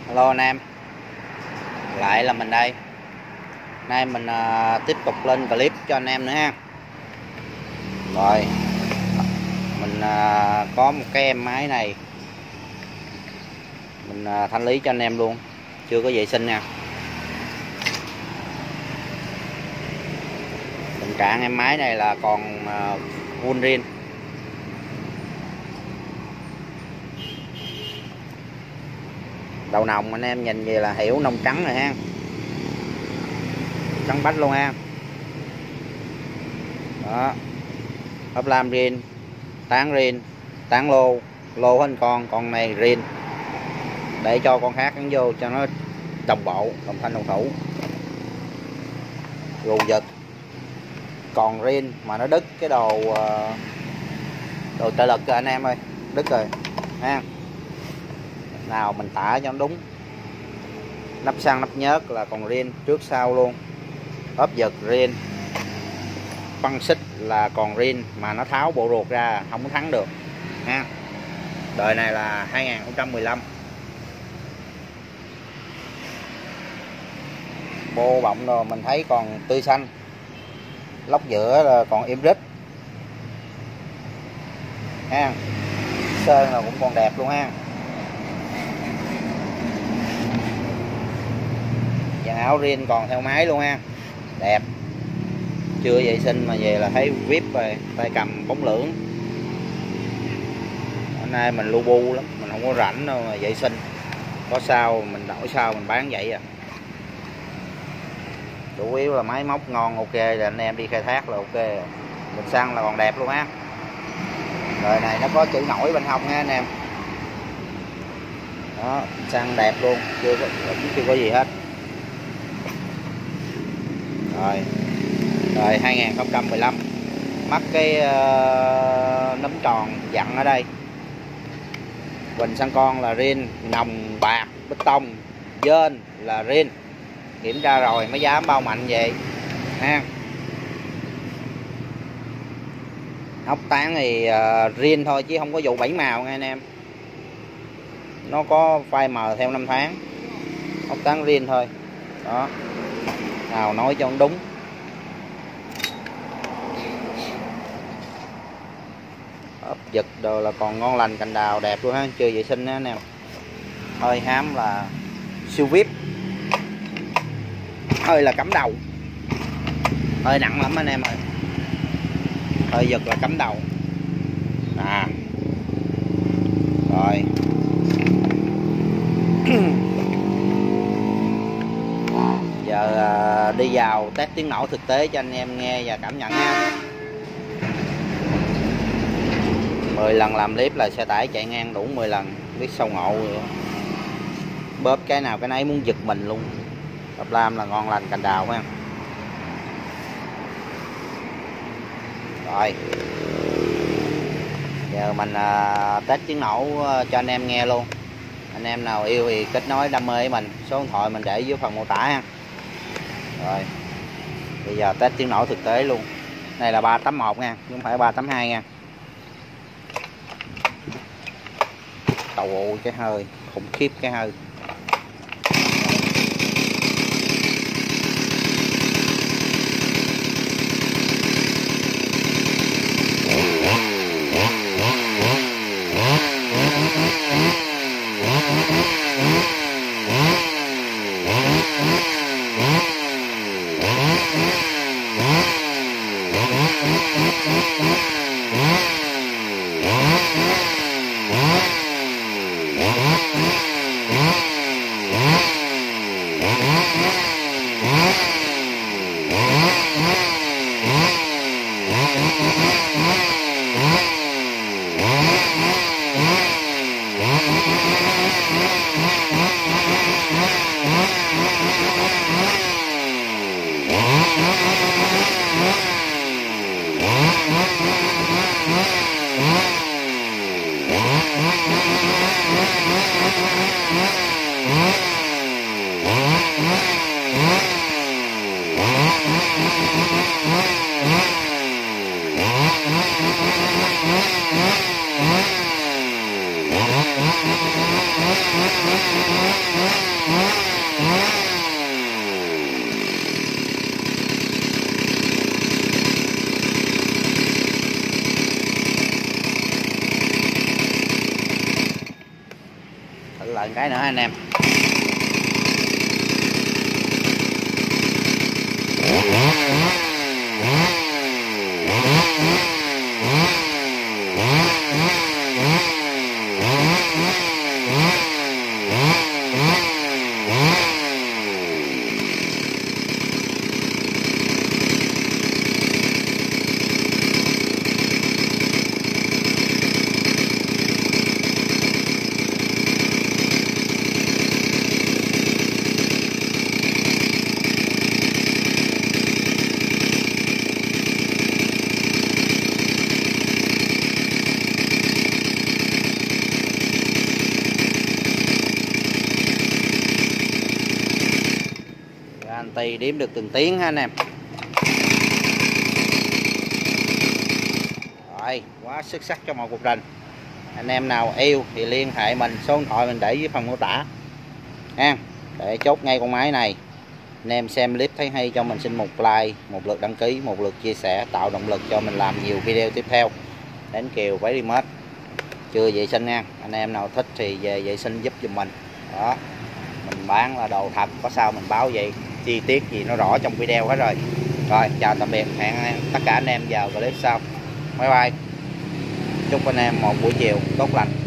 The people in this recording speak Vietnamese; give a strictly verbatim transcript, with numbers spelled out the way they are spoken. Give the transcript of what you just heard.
Hello anh em, lại là mình đây. Nay mình uh, tiếp tục lên clip cho anh em nữa ha. Rồi, mình uh, có một cái em máy này, mình uh, thanh lý cho anh em luôn, chưa có vệ sinh nha. Tình trạng em máy này là còn uh, full rin. Đầu nòng anh em nhìn về là hiểu nông trắng rồi ha, trắng bách luôn ha. Đó, hấp lam rin, tán rin, tán lô, lô hết con, con này rin, để cho con khác gắn vô cho nó đồng bộ, đồng thanh đồng thủ. Gù giật còn rin mà nó đứt cái đồ đồ trợ lực rồi anh em ơi, đứt rồi ha. Nào mình tả cho nó đúng. Nắp xăng nắp nhớt là còn rin trước sau luôn, ốp giật rin, băng xích là còn rin mà nó tháo bộ ruột ra không có thắng được ha. Đời này là hai nghìn không trăm mười lăm. Bô bọng rồi mình thấy còn tươi xanh, lốc giữa là còn im rít ha. Sơn là cũng còn đẹp luôn ha. Dàn áo rin còn theo máy luôn ha, đẹp, chưa vệ sinh mà về là thấy vip rồi, tay cầm bóng lưỡng. Hôm nay mình lu bu lắm, mình không có rảnh đâu mà vệ sinh, có sao mình đổi sao mình bán vậy à. Chủ yếu là máy móc ngon ok rồi anh em đi khai thác là ok. Bình xăng là còn đẹp luôn á. Đời này nó có chữ nổi bên hông nha anh em. Đó, xăng đẹp luôn, chưa có chưa có gì hết. Rồi, rồi hai nghìn không trăm mười lăm mắc cái uh, nấm tròn dặn ở đây. Bình xăng con là rin, nòng bạc bê tông, dên là rin, kiểm tra rồi mới dám bao mạnh vậy ha. Ốc tán thì uh, rin thôi chứ không có vụ bảy màu nha anh em, nó có phai mờ theo năm tháng. Ốc tán rin thôi đó, nào nói cho nó đúng. Ốp giật đồ là còn ngon lành, cành đào đẹp luôn ha, chưa vệ sinh á anh em. Hơi hám là siêu vip, hơi là cắm đầu, hơi nặng lắm anh em ơi. Hơi giật là cắm đầu à. Rồi giờ à, đi vào test tiếng nổ thực tế cho anh em nghe và cảm nhận nha. Mười lần làm clip là xe tải chạy ngang đủ mười lần, biết sâu ngộ rồi. Bóp cái nào cái nấy muốn giật mình luôn. Tập lam là ngon lành, cành đào ha. Rồi giờ mình à, test tiếng nổ cho anh em nghe luôn. Anh em nào yêu thì kết nối đam mê với mình, số điện thoại mình để dưới phần mô tả ha. Rồi bây giờ test tiếng nổ thực tế luôn. Này là ba tám một nha, chứ không phải ba tám hai nha. Tàu cái hơi khủng khiếp, cái hơi What? Thử lại cái nữa anh em. Thì đếm được từng tiếng ha anh em. Rồi, quá xuất sắc cho một cuộc trình. Anh em nào yêu thì liên hệ mình, số điện thoại mình để dưới phần mô tả nha, để chốt ngay con máy này. Anh em xem clip thấy hay cho mình xin một like, một lượt đăng ký, một lượt chia sẻ, tạo động lực cho mình làm nhiều video tiếp theo. Đến Kiều Váy Remote chưa vệ sinh nha. Anh em nào thích thì về vệ sinh giúp giùm mình. Đó, mình bán là đồ thật, có sao mình báo vậy, chi tiết gì nó rõ trong video hết rồi. Rồi, chào tạm biệt, hẹn tất cả anh em vào clip sau. Bye bye. Chúc anh em một buổi chiều tốt lành.